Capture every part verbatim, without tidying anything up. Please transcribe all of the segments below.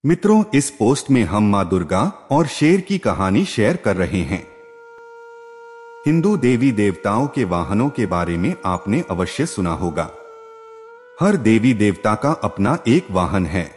मित्रों, इस पोस्ट में हम मां दुर्गा और शेर की कहानी शेयर कर रहे हैं। हिंदू देवी देवताओं के वाहनों के बारे में आपने अवश्य सुना होगा। हर देवी देवता का अपना एक वाहन है।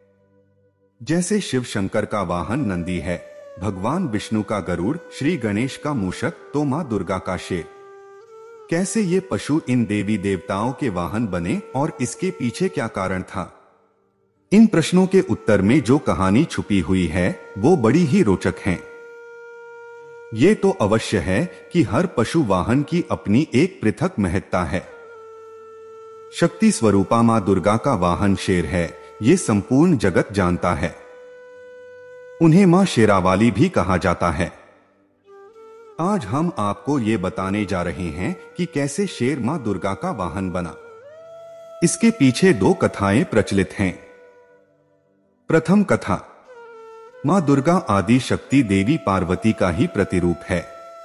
जैसे शिव शंकर का वाहन नंदी है, भगवान विष्णु का गरुड़, श्री गणेश का मूषक, तो मां दुर्गा का शेर। कैसे ये पशु इन देवी देवताओं के वाहन बने और इसके पीछे क्या कारण था? इन प्रश्नों के उत्तर में जो कहानी छुपी हुई है वो बड़ी ही रोचक है। ये तो अवश्य है कि हर पशु वाहन की अपनी एक पृथक महत्ता है। शक्ति स्वरूपा मां दुर्गा का वाहन शेर है, ये संपूर्ण जगत जानता है। उन्हें मां शेरावाली भी कहा जाता है। आज हम आपको ये बताने जा रहे हैं कि कैसे शेर मां दुर्गा का वाहन बना। इसके पीछे दो कथाएं प्रचलित हैं। प्रथम कथा, मां दुर्गा आदि शक्ति देवी पार्वती का ही प्रतिरूप है।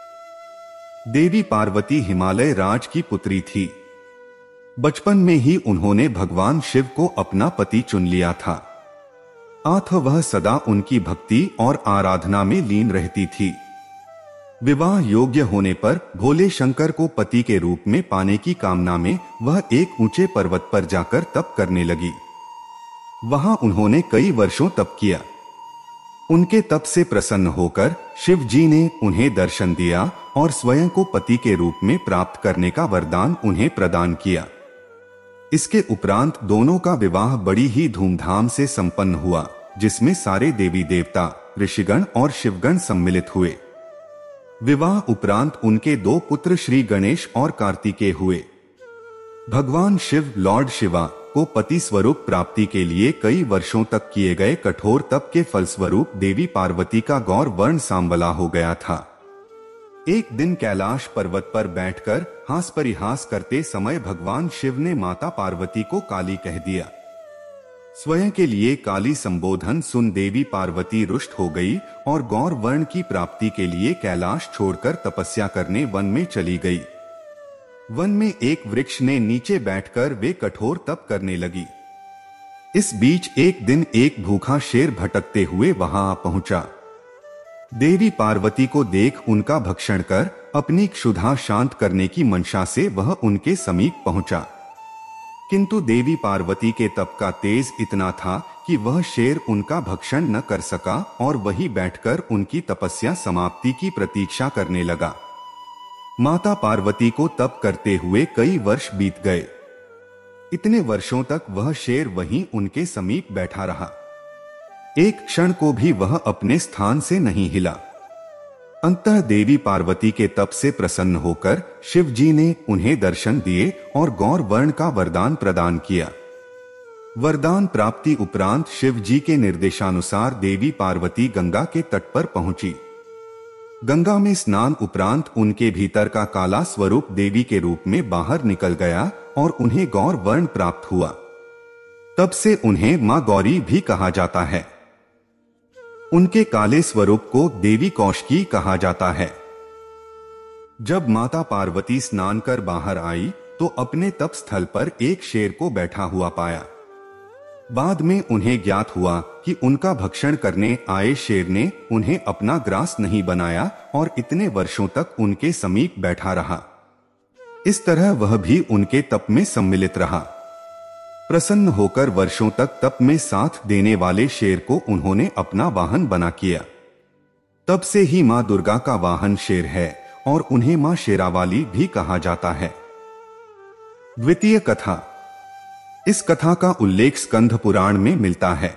देवी पार्वती हिमालय राज की पुत्री थी। बचपन में ही उन्होंने भगवान शिव को अपना पति चुन लिया था। अतः वह सदा उनकी भक्ति और आराधना में लीन रहती थी। विवाह योग्य होने पर भोले शंकर को पति के रूप में पाने की कामना में वह एक ऊंचे पर्वत पर जाकर तप करने लगी। वहां उन्होंने कई वर्षों तप किया। उनके तप से प्रसन्न होकर शिव जी ने उन्हें दर्शन दिया और स्वयं को पति के रूप में प्राप्त करने का वरदान उन्हें प्रदान किया। इसके उपरांत दोनों का विवाह बड़ी ही धूमधाम से संपन्न हुआ, जिसमें सारे देवी देवता, ऋषिगण और शिवगण सम्मिलित हुए। विवाह उपरांत उनके दो पुत्र श्री गणेश और कार्तिकेय हुए। भगवान शिव लॉर्ड शिवा को पति स्वरूप प्राप्ति के लिए कई वर्षों तक किए गए कठोर तप के फलस्वरूप देवी पार्वती का गौर वर्ण सांवला हो गया था। एक दिन कैलाश पर्वत पर बैठकर हास परिहास करते समय भगवान शिव ने माता पार्वती को काली कह दिया। स्वयं के लिए काली संबोधन सुन देवी पार्वती रुष्ट हो गई और गौर वर्ण की प्राप्ति के लिए कैलाश छोड़कर तपस्या करने वन में चली गई। वन में एक वृक्ष ने नीचे बैठकर वे कठोर तप करने लगी। इस बीच एक दिन एक भूखा शेर भटकते हुए वहां आ पहुंचा। देवी पार्वती को देख उनका भक्षण कर अपनी क्षुधा शांत करने की मंशा से वह उनके समीप पहुंचा। किंतु देवी पार्वती के तप का तेज इतना था कि वह शेर उनका भक्षण न कर सका और वहीं बैठकर उनकी तपस्या समाप्ति की प्रतीक्षा करने लगा। माता पार्वती को तप करते हुए कई वर्ष बीत गए। इतने वर्षों तक वह शेर वहीं उनके समीप बैठा रहा। एक क्षण को भी वह अपने स्थान से नहीं हिला। अंततः देवी पार्वती के तप से प्रसन्न होकर शिव जी ने उन्हें दर्शन दिए और गौर वर्ण का वरदान प्रदान किया। वरदान प्राप्ति उपरांत शिव जी के निर्देशानुसार देवी पार्वती गंगा के तट पर पहुंची। गंगा में स्नान उपरांत उनके भीतर का काला स्वरूप देवी के रूप में बाहर निकल गया और उन्हें गौर वर्ण प्राप्त हुआ। तब से उन्हें मां गौरी भी कहा जाता है। उनके काले स्वरूप को देवी कौशिकी कहा जाता है। जब माता पार्वती स्नान कर बाहर आई तो अपने तप स्थल पर एक शेर को बैठा हुआ पाया। बाद में उन्हें ज्ञात हुआ कि उनका भक्षण करने आए शेर ने उन्हें अपना ग्रास नहीं बनाया और इतने वर्षों तक उनके समीप बैठा रहा। इस तरह वह भी उनके तप में सम्मिलित रहा। प्रसन्न होकर वर्षों तक तप में साथ देने वाले शेर को उन्होंने अपना वाहन बना किया। तब से ही मां दुर्गा का वाहन शेर है और उन्हें मां शेरावाली भी कहा जाता है। द्वितीय कथा, इस कथा का उल्लेख स्कंध पुराण में मिलता है।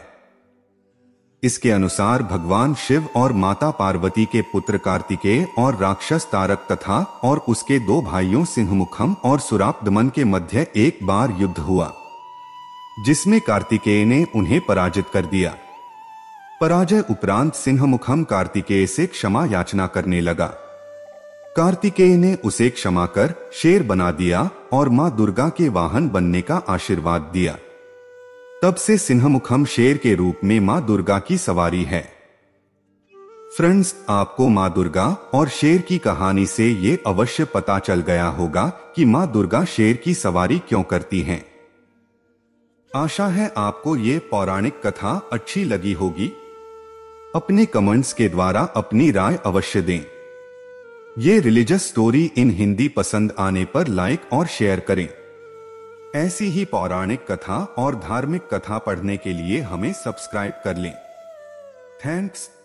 इसके अनुसार भगवान शिव और माता पार्वती के पुत्र कार्तिकेय और राक्षस तारक तथा और उसके दो भाइयों सिंहमुखम और सुरापदमन के मध्य एक बार युद्ध हुआ, जिसमें कार्तिकेय ने उन्हें पराजित कर दिया। पराजय उपरांत सिंहमुखम कार्तिकेय से क्षमा याचना करने लगा। कार्तिकेय ने उसे क्षमा कर शेर बना दिया और मां दुर्गा के वाहन बनने का आशीर्वाद दिया। तब से सिंहमुखम शेर के रूप में मां दुर्गा की सवारी है। फ्रेंड्स, आपको मां दुर्गा और शेर की कहानी से ये अवश्य पता चल गया होगा कि मां दुर्गा शेर की सवारी क्यों करती हैं। आशा है आपको ये पौराणिक कथा अच्छी लगी होगी। अपने कमेंट्स के द्वारा अपनी राय अवश्य दें। ये रिलीजियस स्टोरी इन हिंदी पसंद आने पर लाइक और शेयर करें। ऐसी ही पौराणिक कथा और धार्मिक कथा पढ़ने के लिए हमें सब्सक्राइब कर लें। थैंक्स।